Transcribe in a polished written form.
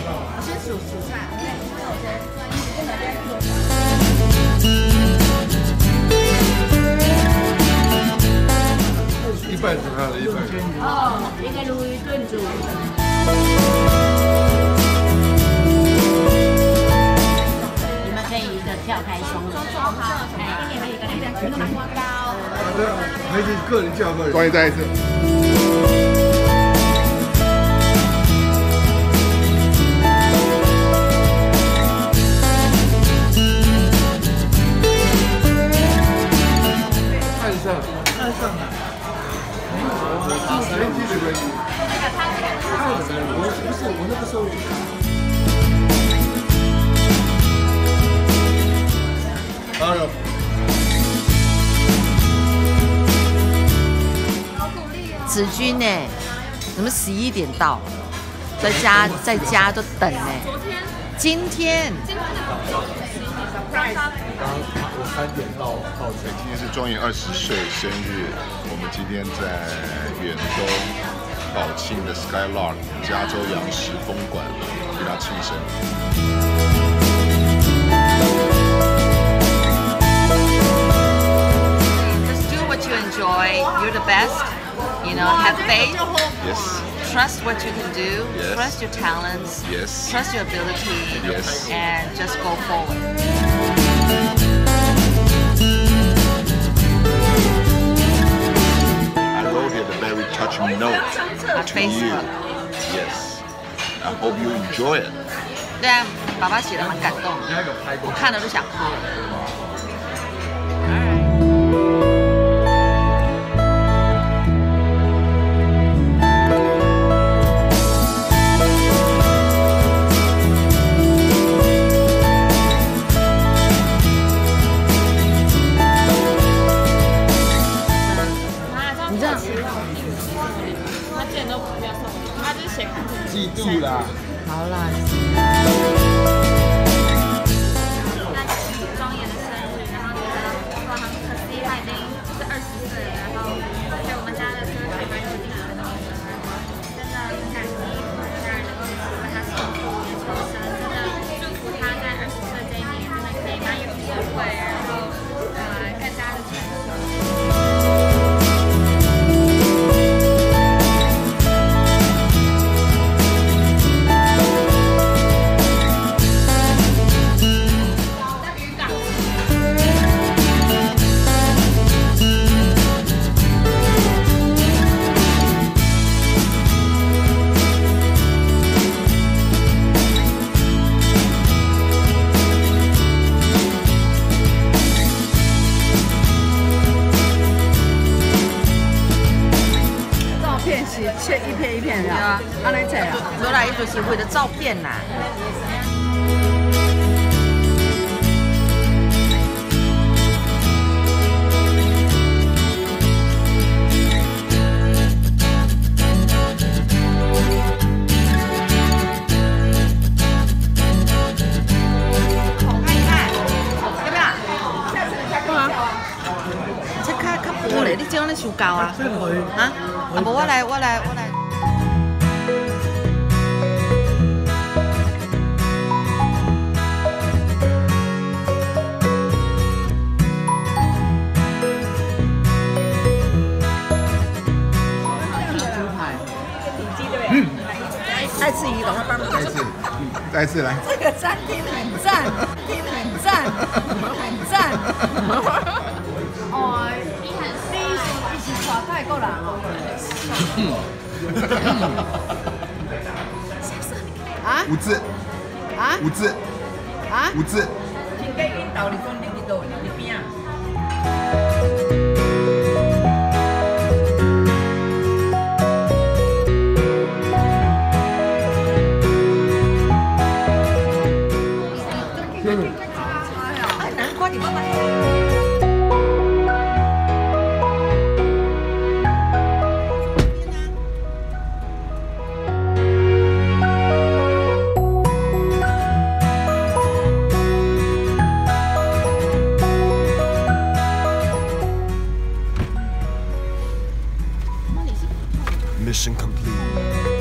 我先数菜。 100是它的100。 哦，一个鲈鱼炖煮。你们可以一个跳开双人。好，来一点一个2个南瓜糕。 好的，可以个人叫个人。 关于再一次。 看上来。年纪的关系。我不是我那个时候。好了。 子君呢？怎么11点到？在家都等呢。今天。 我3点到场。 今天是庄严20岁生日，我们今天在远东宝庆的 Skylark 加州洋食风馆给他庆生。 Just do what you enjoy. You're the best. You know, have faith. Yes. Trust what you can do. Yes. Trust your talents. Yes. Trust your ability. Yes. And just go forward. I wrote it a very touching note to you. Yes. I hope you enjoy it. 对啊，爸爸写的蛮感动的，我看了都想哭了。 记住啦。 好啦。 那庄严的生日，然后觉得哇，很可惜，他已经是20岁了，然后对我们家的生日还蛮有意义的，真的很感激家人能够为他庆祝也求生，真的祝福他在20岁这一年真的可以蛮有智慧，然后更加的成熟。 切一片一片的，安尼切啊， 原来就是为了照片呐。你这样咧受教啊？啊？啊无我来。 再次移动，帮再次来。 这个餐厅很赞，很赞。哦，你是带泰国人哦？啊？ 五字。 啊？ 五字。 啊？ 五字。 请给引导你讲你伫倒，你边啊？难怪你妈妈。 Mission complete.